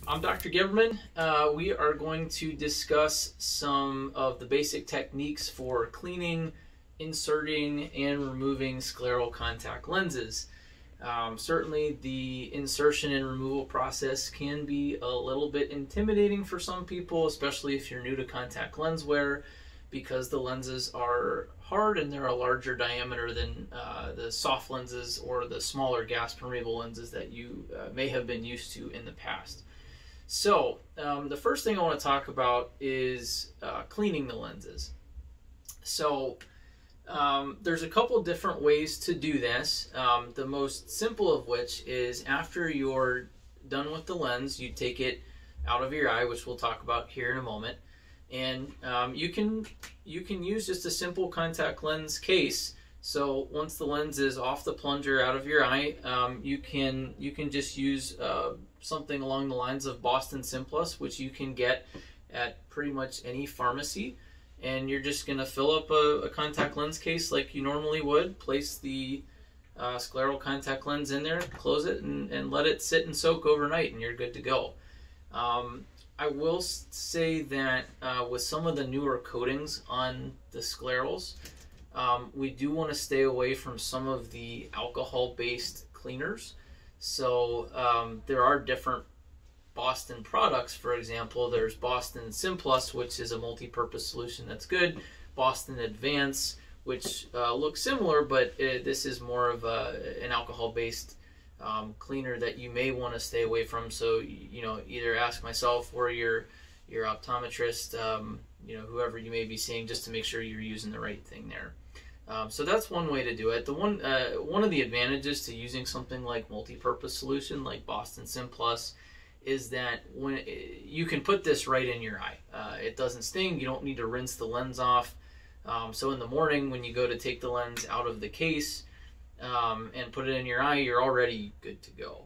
I'm Dr. Gibberman. We are going to discuss some of the basic techniques for cleaning, inserting, and removing scleral contact lenses. Certainly the insertion and removal process can be a little bit intimidating for some people, especially if you're new to contact lens wear, because the lenses are hard and they're a larger diameter than the soft lenses or the smaller gas permeable lenses that you may have been used to in the past. So the first thing I want to talk about is cleaning the lenses. So there's a couple different ways to do this. The most simple of which is after you're done with the lens, you take it out of your eye, which we'll talk about here in a moment. And you can use just a simple contact lens case. So once the lens is off the plunger out of your eye, you can just use something along the lines of Boston Simplus, which you can get at pretty much any pharmacy. And you're just going to fill up a contact lens case like you normally would, place the scleral contact lens in there, close it, and let it sit and soak overnight, and you're good to go. I will say that with some of the newer coatings on the sclerals, we do want to stay away from some of the alcohol-based cleaners. So there are different Boston products. For example, there's Boston Simplus, which is a multi-purpose solution that's good. Boston Advance, which looks similar, but this is more of an alcohol-based cleaner that you may want to stay away from. So either ask myself or your optometrist, whoever you may be seeing, just to make sure you're using the right thing there. So that's one way to do it. One of the advantages to using something like multi-purpose solution like Boston Simplus is that when you can put this right in your eye. It doesn't sting. You don't need to rinse the lens off. So in the morning when you go to take the lens out of the case and put it in your eye, you're already good to go.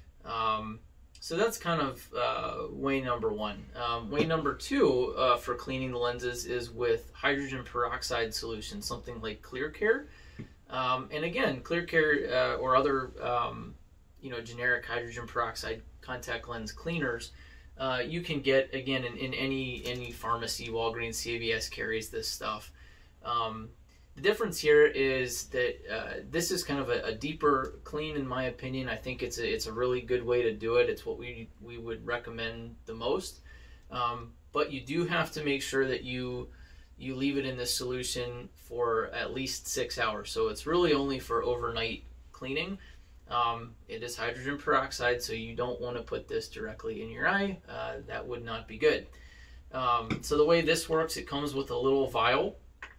So that's kind of way number one. Way number two for cleaning the lenses is with hydrogen peroxide solution, something like Clear Care. And again, Clear Care or other generic hydrogen peroxide contact lens cleaners, you can get again in any pharmacy. Walgreens, CVS carries this stuff. The difference here is that this is kind of a deeper clean, in my opinion. I think it's a really good way to do it. It's what we would recommend the most. But you do have to make sure that you leave it in this solution for at least 6 hours. So it's really only for overnight cleaning. It is hydrogen peroxide, so you don't want to put this directly in your eye. That would not be good. So the way this works, it comes with a little vial.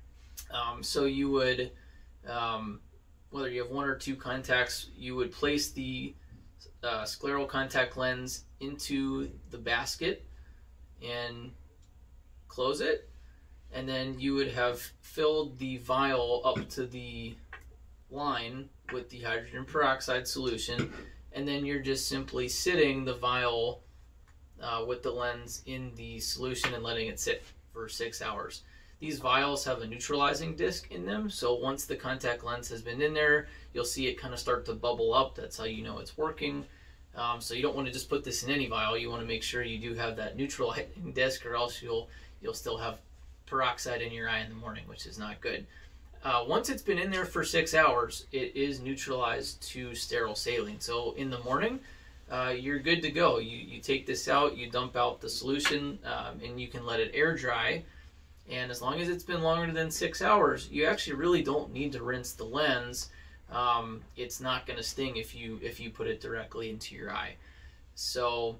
So you would, whether you have one or two contacts, you would place the scleral contact lens into the basket and close it, and then you would have filled the vial up to the line with the hydrogen peroxide solution, and then you're just simply sitting the vial with the lens in the solution and letting it sit for 6 hours. These vials have a neutralizing disc in them, so once the contact lens has been in there, you'll see it kind of start to bubble up. That's how you know it's working. So you don't want to just put this in any vial. You want to make sure you do have that neutralizing disc, or else you'll still have peroxide in your eye in the morning, which is not good. Once it's been in there for 6 hours, it is neutralized to sterile saline. So in the morning, you're good to go. You take this out, you dump out the solution, and you can let it air dry. And as long as it's been longer than 6 hours, you actually really don't need to rinse the lens. It's not going to sting if you put it directly into your eye. So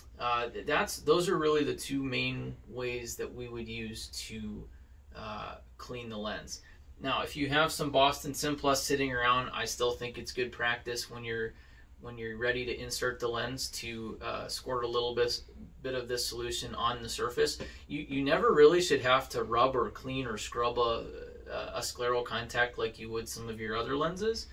those are really the two main ways that we would use to clean the lens. Now, if you have some Boston Simplus sitting around, I still think it's good practice when you're ready to insert the lens to squirt a little bit of this solution on the surface. You never really should have to rub or clean or scrub a scleral contact like you would some of your other lenses.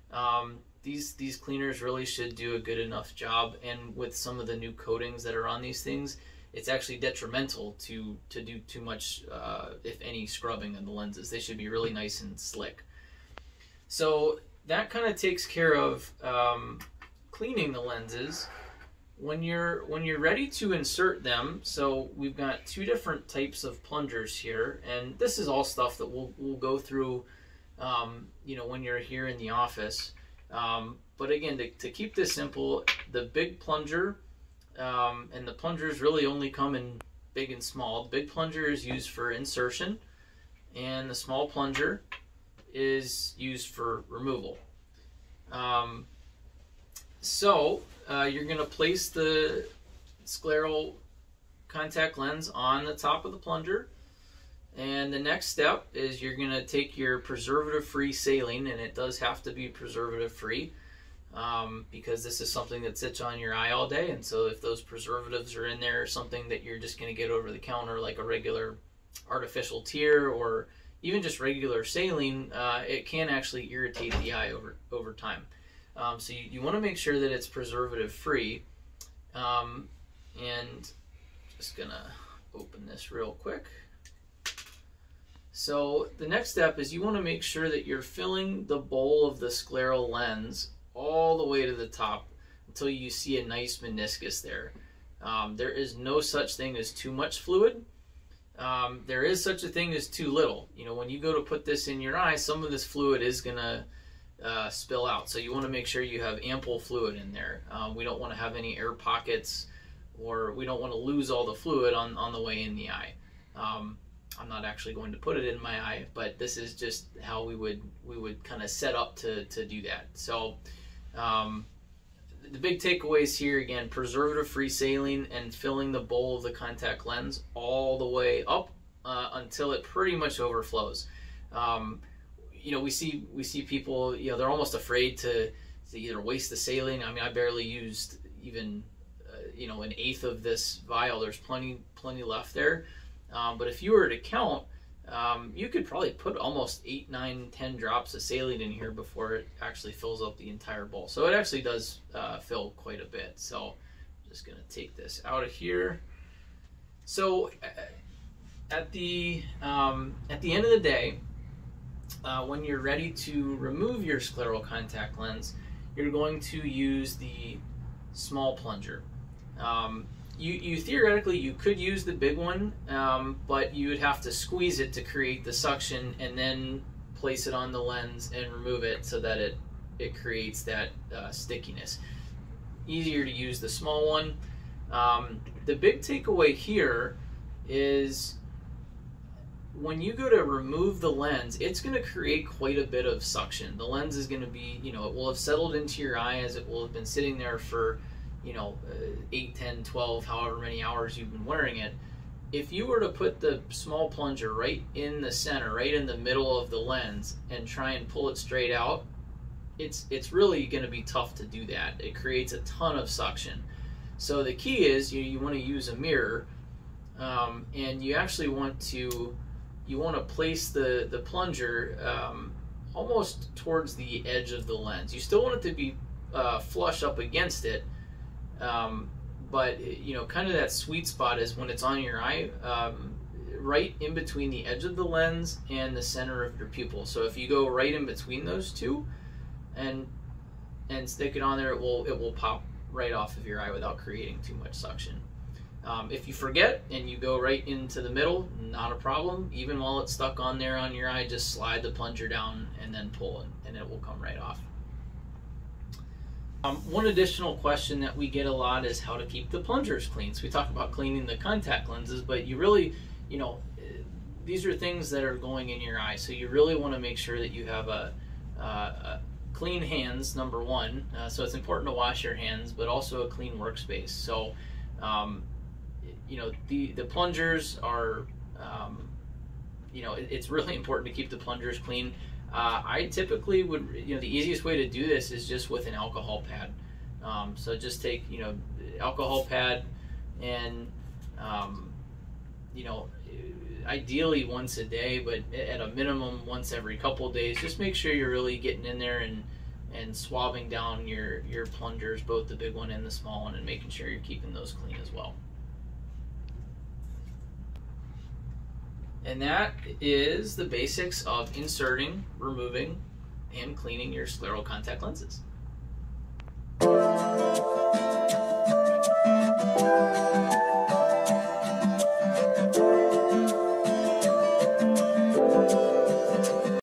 These cleaners really should do a good enough job, and with some of the new coatings that are on these things, it's actually detrimental to do too much, if any, scrubbing of the lenses. They should be really nice and slick. So that kind of takes care of cleaning the lenses. when you're ready to insert them, so we've got two different types of plungers here, and this is all stuff that we'll go through, you know, when you're here in the office. But again, to keep this simple, the big plunger, and the plungers really only come in big and small. The big plunger is used for insertion, and the small plunger is used for removal. So you're going to place the scleral contact lens on the top of the plunger, and the next step is you're going to take your preservative-free saline, and it does have to be preservative-free, because this is something that sits on your eye all day, and so if those preservatives are in there, or something that you're just going to get over the counter like a regular artificial tear or even just regular saline, it can actually irritate the eye over time. So you want to make sure that it's preservative free, and just gonna open this real quick. So the next step is you want to make sure that you're filling the bowl of the scleral lens all the way to the top until you see a nice meniscus there. There is no such thing as too much fluid. There is such a thing as too little. You know, when you go to put this in your eye, some of this fluid is gonna spill out. So you want to make sure you have ample fluid in there. We don't want to have any air pockets, or we don't want to lose all the fluid on the way in the eye. I'm not actually going to put it in my eye, but this is just how we would kind of set up to do that. So the big takeaways here, again, preservative-free saline and filling the bowl of the contact lens all the way up until it pretty much overflows. You know, we see people, you know, they're almost afraid to either waste the saline. I mean, I barely used even you know, 1/8 of this vial. There's plenty left there. But if you were to count, you could probably put almost 8, 9, 10 drops of saline in here before it actually fills up the entire bowl. So it actually does fill quite a bit. So I'm just going to take this out of here. So at the end of the day, when you're ready to remove your scleral contact lens, you're going to use the small plunger. You theoretically, you could use the big one, but you would have to squeeze it to create the suction and then place it on the lens and remove it so that it creates that stickiness. Easier to use the small one. The big takeaway here is when you go to remove the lens, it's going to create quite a bit of suction. The lens is going to be, you know, it will have settled into your eye as it will have been sitting there for, you know, 8, 10, 12, however many hours you've been wearing it. If you were to put the small plunger right in the center, right in the middle of the lens, and try and pull it straight out, it's really going to be tough to do that. It creates a ton of suction. So the key is you want to use a mirror, and you actually want to place the plunger almost towards the edge of the lens. You still want it to be flush up against it, but you know, kind of that sweet spot is when it's on your eye, right in between the edge of the lens and the center of your pupil. So if you go right in between those two and stick it on there, it will pop right off of your eye without creating too much suction. If you forget and you go right into the middle, not a problem. Even while it's stuck on there on your eye, just slide the plunger down and then pull it, and it will come right off. One additional question that we get a lot is how to keep the plungers clean. So we talk about cleaning the contact lenses, but you really, you know, these are things that are going in your eye. So you really want to make sure that you have a clean hands, number one. So it's important to wash your hands, but also a clean workspace. So you know, the plungers are, you know, it's really important to keep the plungers clean. I typically would, you know, the easiest way to do this is just with an alcohol pad. So just take, you know, alcohol pad and, you know, ideally once a day, but at a minimum once every couple of days. Just make sure you're really getting in there and swabbing down your plungers, both the big one and the small one, and making sure you're keeping those clean as well. And that is the basics of inserting, removing, and cleaning your scleral contact lenses.